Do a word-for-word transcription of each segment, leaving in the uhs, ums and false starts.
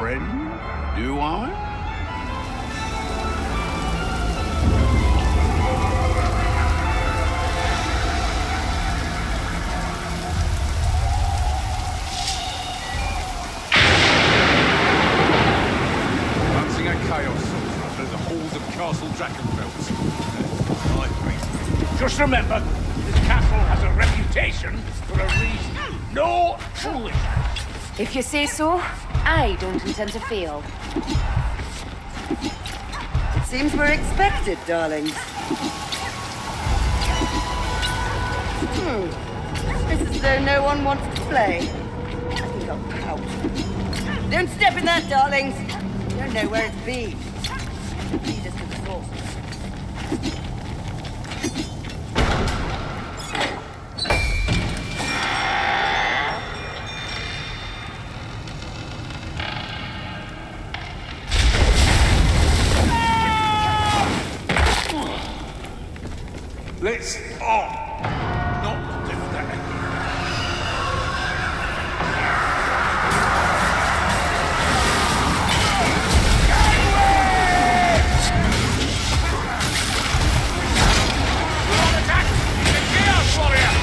friend, do I? Lancing a chaos sorcerer through the halls of Castle Drakenfels. Just remember, this castle has a reputation for a reason. No foolishness. If you say so, I don't intend to fail. It seems we're expected, darlings. Hmm. It's as though no one wants to play. I think I'll pout. Don't step in that, darlings. You don't know where it's been. Lead us to the source. Let's on! Not lift that. We're on attack! The Chaos Warrior!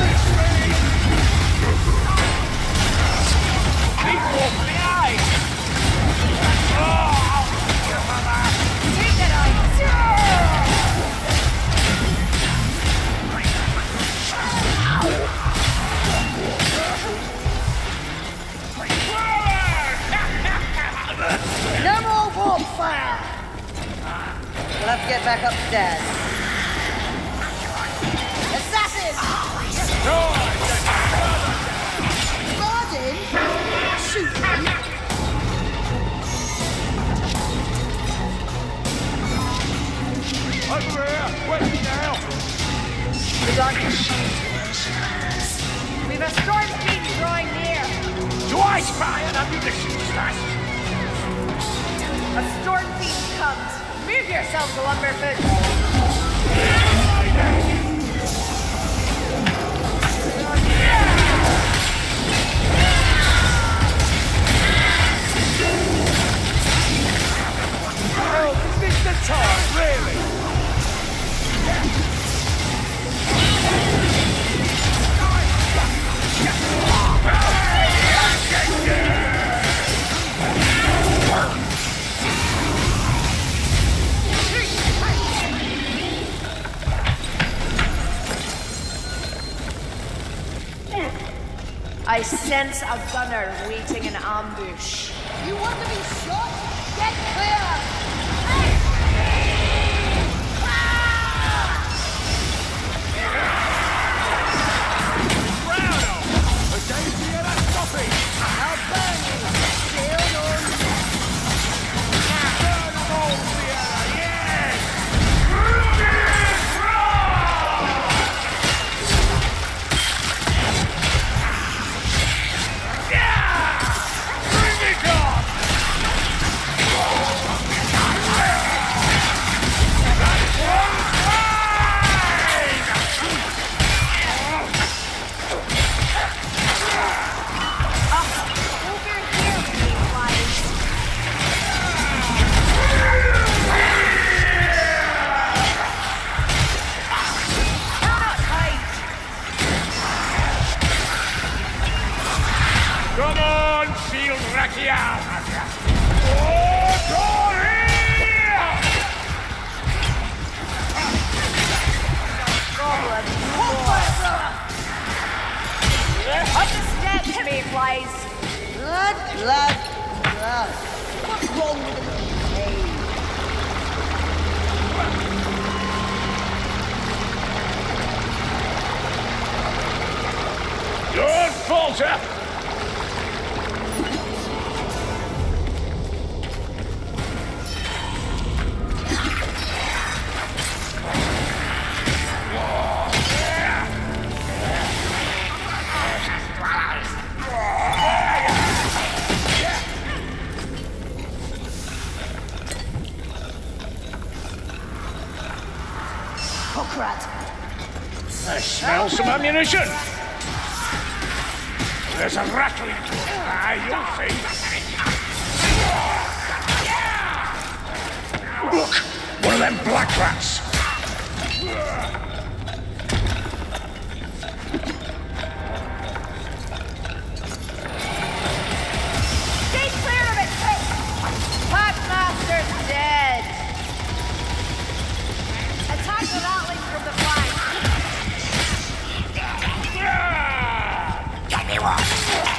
Keep off the eye! Oh! Take that eye! No more warp fire! We'll have to get back upstairs. Assassins! Garden? Shoot them! Over here! Wait now! The darkness. We've a storm fiend drawing near. Do I spy an ammunition stash? A storm fiend comes. Move yourselves, Lumberfoot. Oh, is this the time, really? I sense a gunner waiting in ambush. You want to be shot? Get clear! Browno! A daisy and a stopping! I'll burn you! Shield on! Burn them all together, yes! Bring it on! Come on, shield Rakiel! Oh, glory! Up the steps, Mayflies. Blood, blood, blood. What's wrong with the little cave? Don't falter! I smell some ammunition. There's a rattling. Ah, you'll see. rats! Stay clear of it, Chris! Packmaster's dead! Attack the ratlings from the flank! Get me one!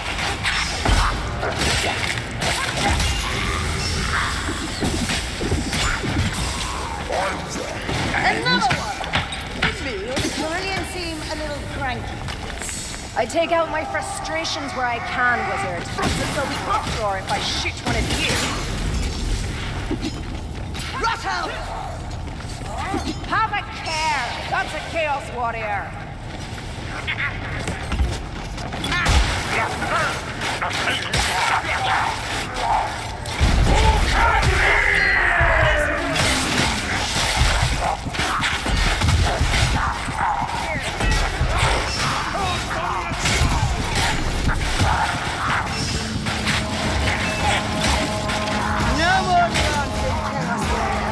Another one! Me, the Carillion seem a little cranky. I take out my frustrations where I can, wizard. But they'll be uproar if I shoot one of you. Rot out! Have a care! That's a Chaos Warrior! No more nonsense, Chaos Warrior.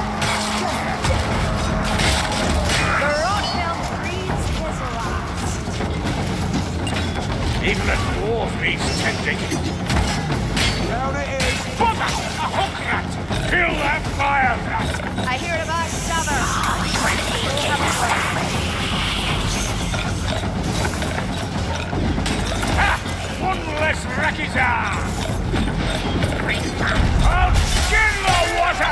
The Rothelm breeds his last. Even a dwarf needs tending. Down it is. Bother! A hook rat! Kill that fire rat! I hear the backstabber. Ha! One less Rakizar! I'll skin the water!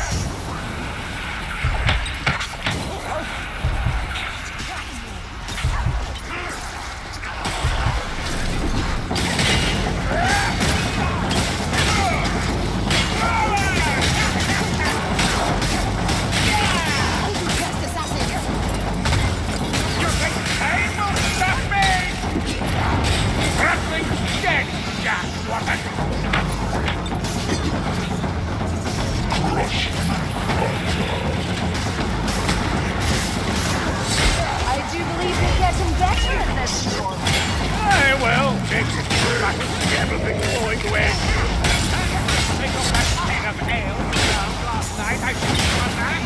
You think time will stop me? Rattling's dead, Jack Watson! I do believe you're getting better at this storm. Aye, well, takes it back to everything flowing away. Take off that tin of ale you found last night. I should have done that.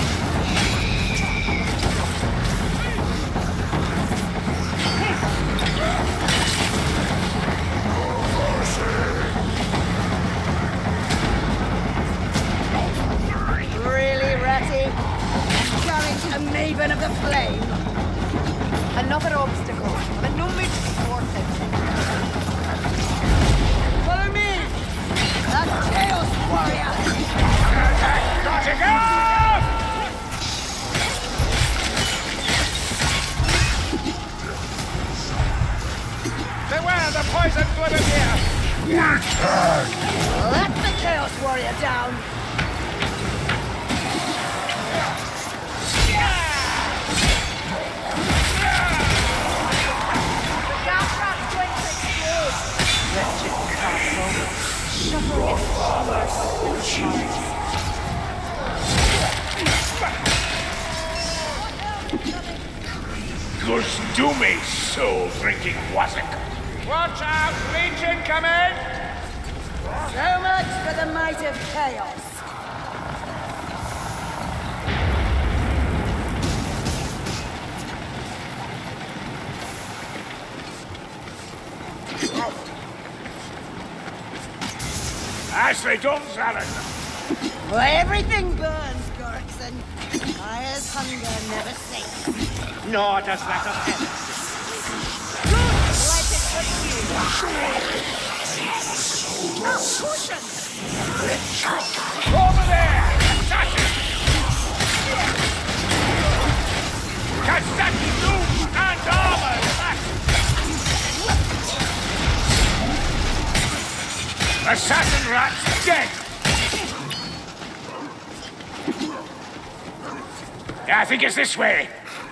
Really, Ratty? Current a maven of the flame? Another obstacle, but no need to be thwarted. Follow me! That Chaos Warrior! Got to go! Beware the poison grenadier! Let the Chaos Warrior down! The gas rat's going to explode. Wretched castle, shuffling its shores. Goes do me, soul-drinking wassock! Watch out! Legion coming! So much for the might of chaos. Ashley, don't Alan! Well, everything burns, Gorkson. Fire's hunger never sates. Nor does that of heaven. Let it pursue. Oh, cushion! Over there! Assassin! Kazaki doom and armor! Assassin rat's dead! I think it's this way.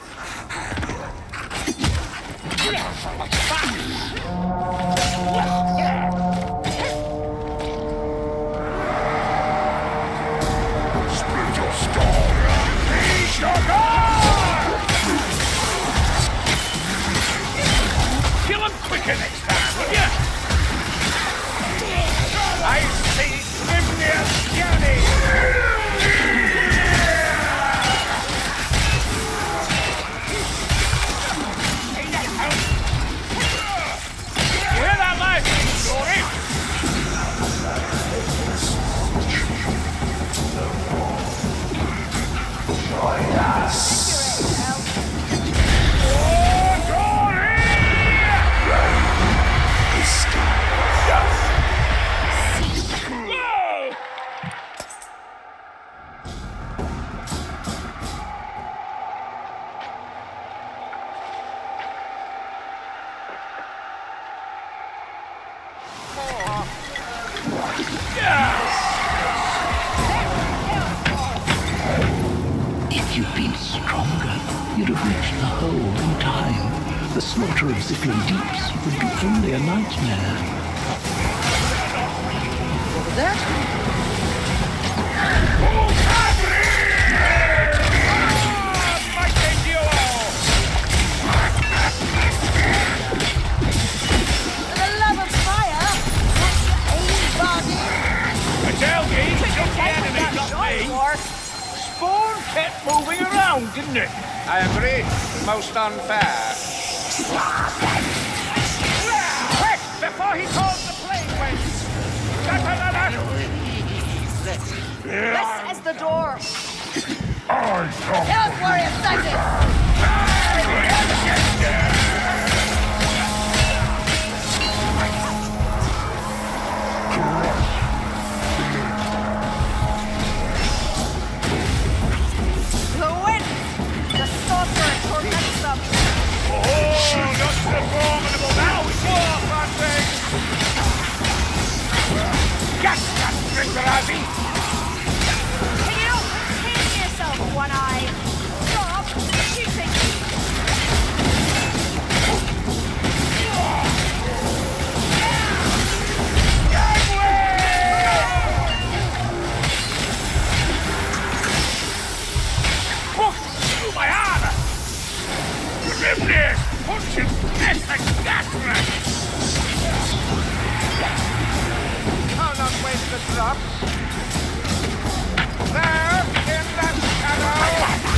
Spiritual storm! Unleash your God! Kill him quicker next time, will ya? I see Grimnir's journey! If you'd been stronger, you'd have reached the hole in time. The slaughter of Zickling Deeps would be only a nightmare. What was that? For the love of fire, what's your aim, Bargain? I tell you, not the enemy, not me. Spawn kept moving around, didn't it? I agree. Most unfair. Quick! Before he calls the plague went! This is the door. Don't worry a second! The wind! The sorcerer torments them. Oh, not so formidable now! War, Patrick! Get that Rizzarazzi! Can you contain yourself, One Eye? Stop shooting! Through my armor! Forgiveness! Punches! Death and gas! I'll not waste the drop. There, in that shadow.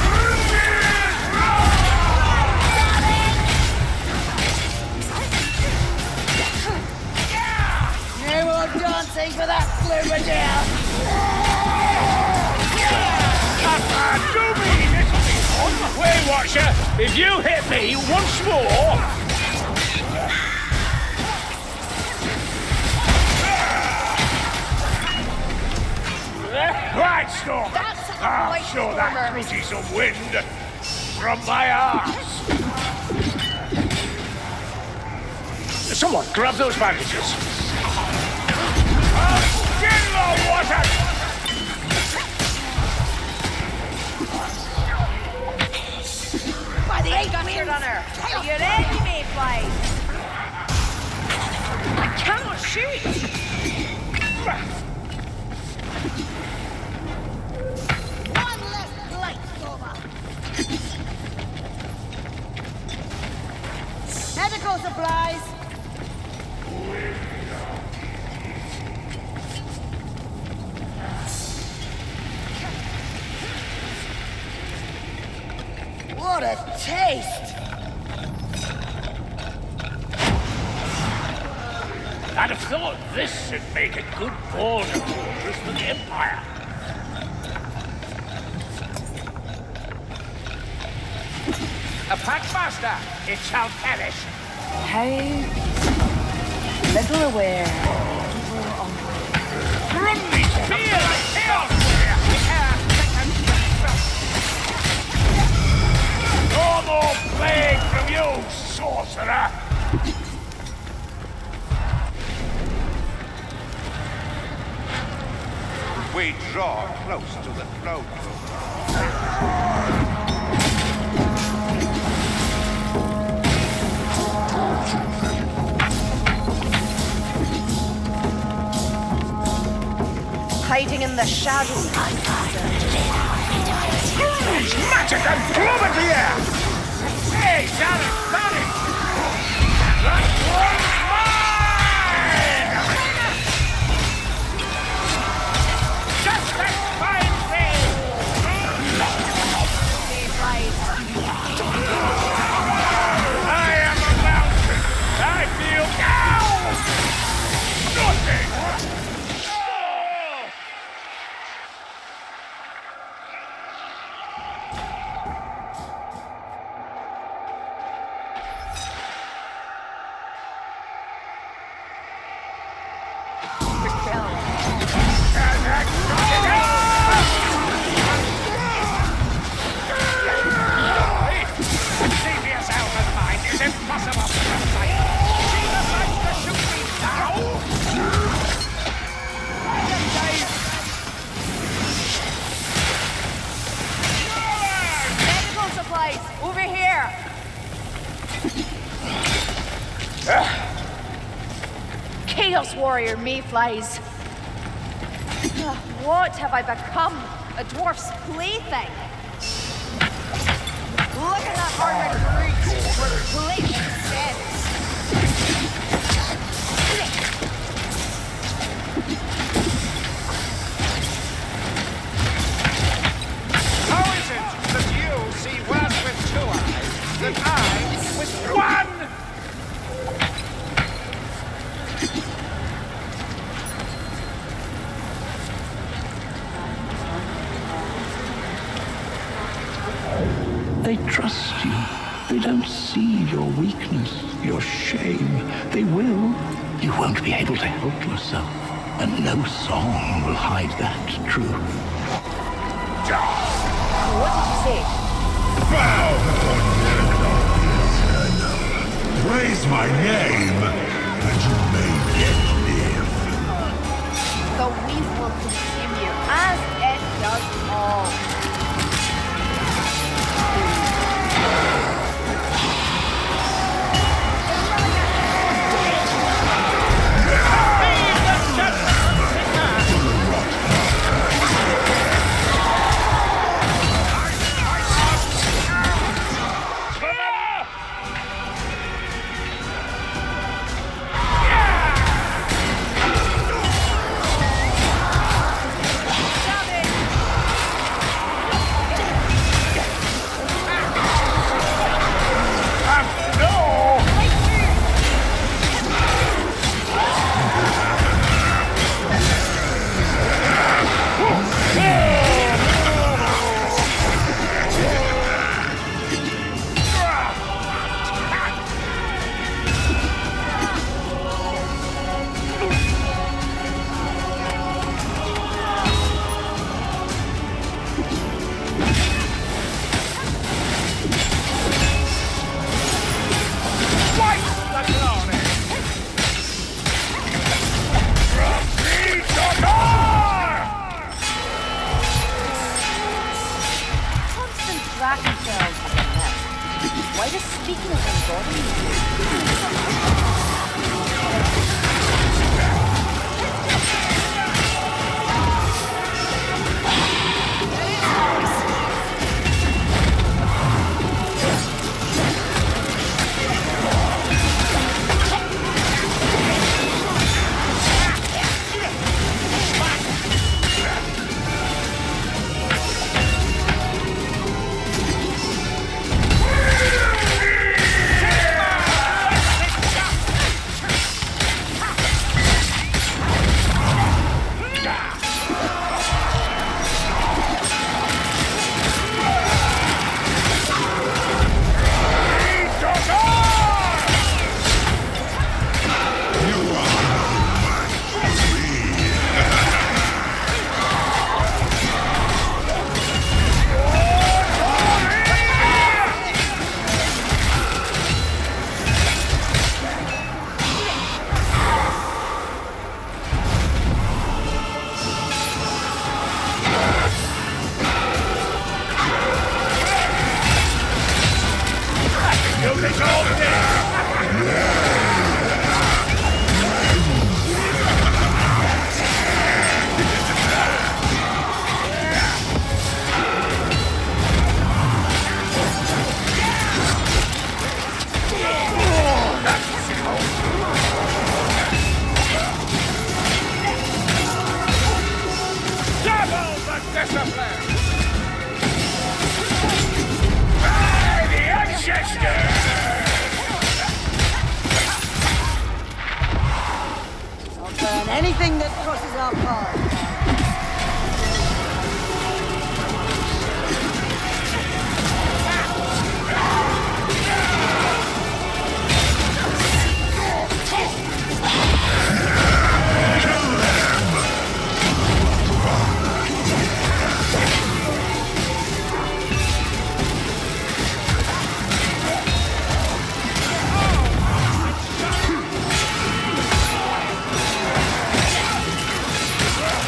No more dancing for that Bloomerdeer! Ah, do me this one! Wait, Watcher! If you hit me once more... Right, Storm! That's a I'm white sure that stormer. gives you some wind from my arse. Someone grab those bandages. Oh, get the water! By the eight Got your winds! runner. Are you ready, Mayfly? I cannot shoot. One less light, Stormer! Medical supplies! What a taste! I'd have thought this would make a good border fortress for the Empire. A packmaster. It shall perish. How little aware. Grundy, feel like chaos! No more plague from you, sorcerer! We draw close to the throne room. Hiding in the shadows. Magic and plummet here! Hey, Sally, Sally! That one's mine! Just that fine thing! I am a mountain! I feel now! Nothing! Chaos Warrior Mayflies. What have I become? A dwarf's plaything? Look at that armored brute! We're playing sense! How is it that you see words with two eyes than I with one? They trust you. They don't see your weakness, your shame. They will. You won't be able to help yourself. And no song will hide that truth. What did you say? Bow before Eternal. Praise my name, and you may yet live. The weave will consume you, as it does all. Why does speaking of anything that crosses our path. Yeah.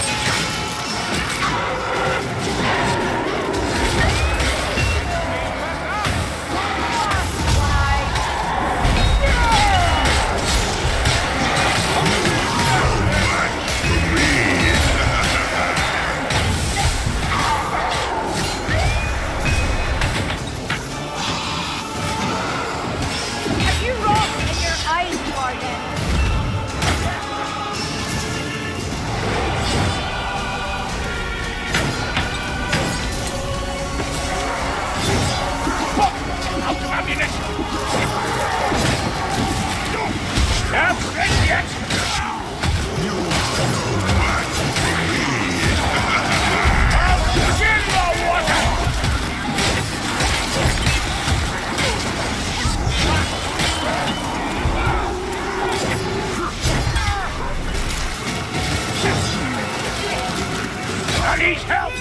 I need help!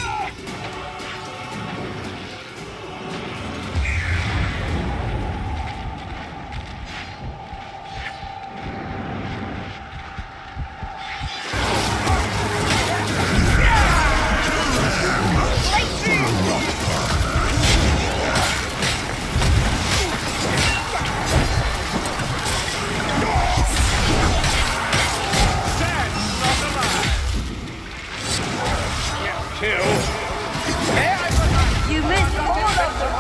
You missed all of them.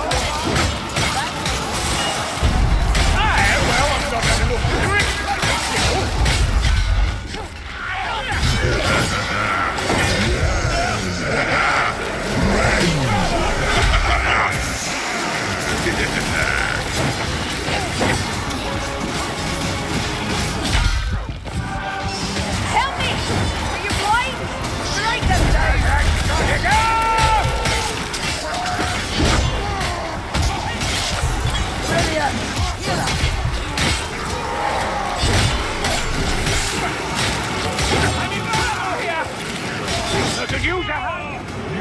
Ah, well, I'm not having enough drink. Help me! Are you blind? Strike them down! Here you go! Brilliant! I could use a hand.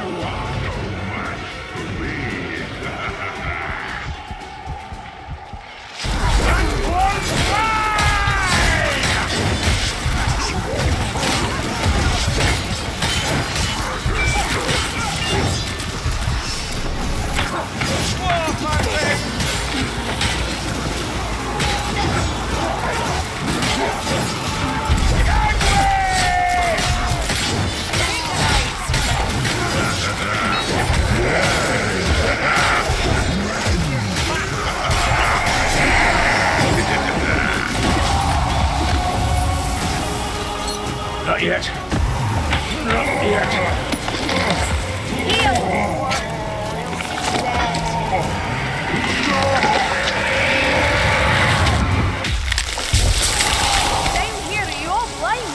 Not yet. Not yet. Down here, are you all blind?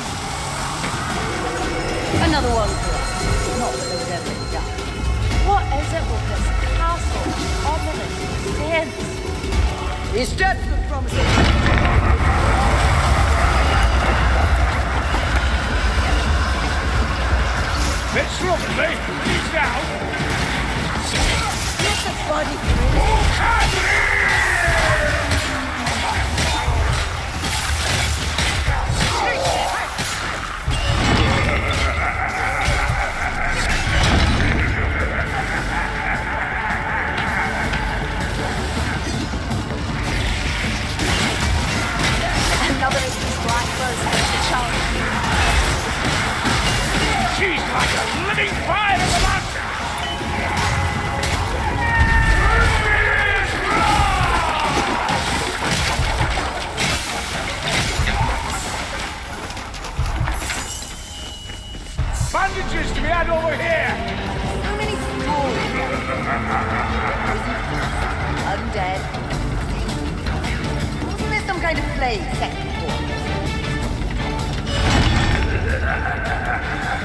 Another one for us. Not that there was ever any doubt. What is it with this castle? Ominous, dense. These steps look promising. Bit sloppy. He's down. Get the body Another of these black birds has to challenge me. She's like a living fire in the monster. Bandages to be had over here. How many souls? Undead. Wasn't there some kind of plague set before?